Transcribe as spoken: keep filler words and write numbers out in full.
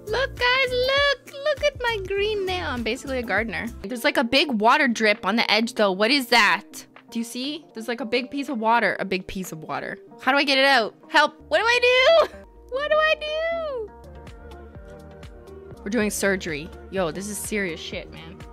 Look, guys, look. Look at my green nail. I'm basically a gardener. There's like a big water drip on the edge, though. What is that? Do you see? There's like a big piece of water. A big piece of water. How do I get it out? Help. What do I do? What do I do? We're doing surgery. Yo, this is serious shit, man.